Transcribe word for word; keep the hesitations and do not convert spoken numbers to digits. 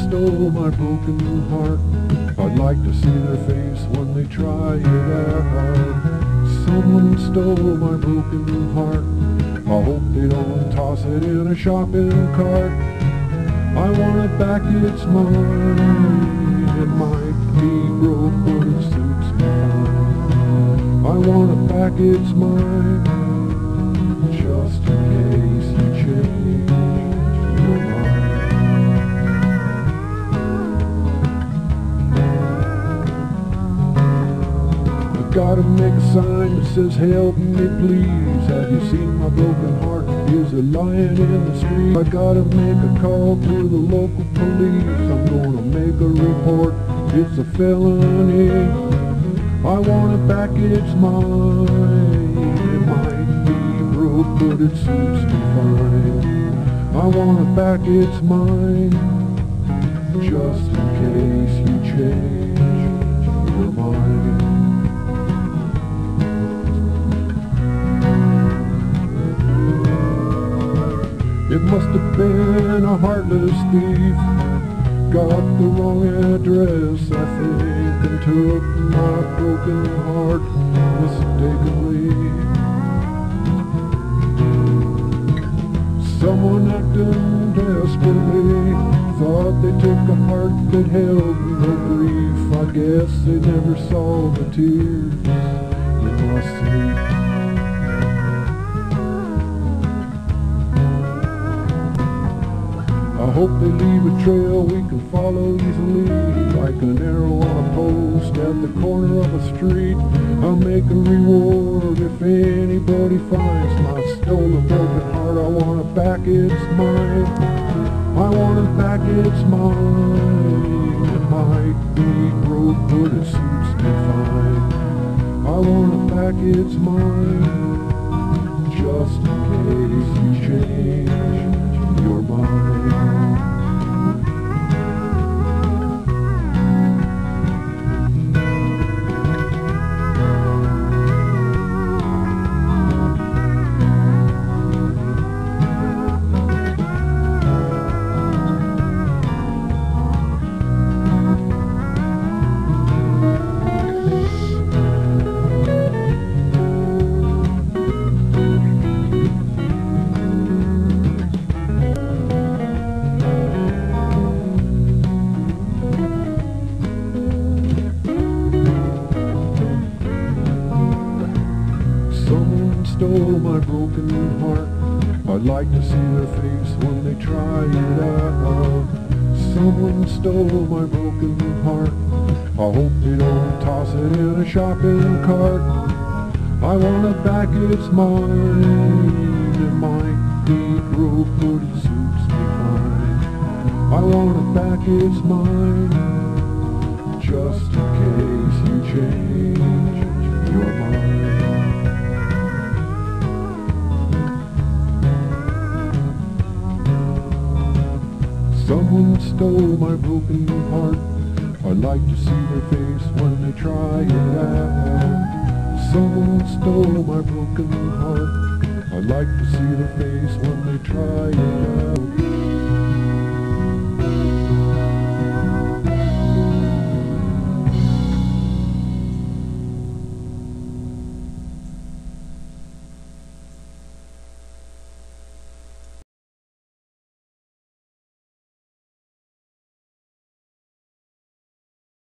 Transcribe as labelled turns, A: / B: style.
A: stole my broken heart. I'd like to see their face when they try it out. Someone stole my broken heart. I hope they don't toss it in a shopping cart. I want it back, it's mine. It might be broke, but it suits me fine. I want it back, it's mine. Just in case you change your mind. I gotta make a sign that says help me please. Have you seen my broken heart? Is it lying in the street? I gotta make a call to the local police. I'm gonna make a report, it's a felony. I want it back, it's mine. It might be broke, but it suits me fine. I want it back, it's mine. Just in case you change your mind. It must have been a heartless thief. Got the wrong address, I think, and took my broken heart mistakenly. Someone acting desperately thought they took a heart that held no grief. I guess they never saw the tears in my sleep. I hope they leave a trail we can follow easily, like an arrow on a post at the corner of a street. I'll make a reward if anybody finds my stolen broken heart. I want it back, it's mine. I want it back, it's mine. It might be broke, but it suits me fine. I want it back, it's mine. Just in case you change your mind. Stole my broken heart. I'd like to see their face when they try it out. Someone stole my broken heart. I hope they don't toss it in a shopping cart. I want it back, it's mine. It might be broke, but it suits me fine. I want it back, it's mine. Just in case you change your mind. Someone stole my broken heart. I'd like to see their face when they try it out. Someone stole my broken heart. I'd like to see their face when they try it out.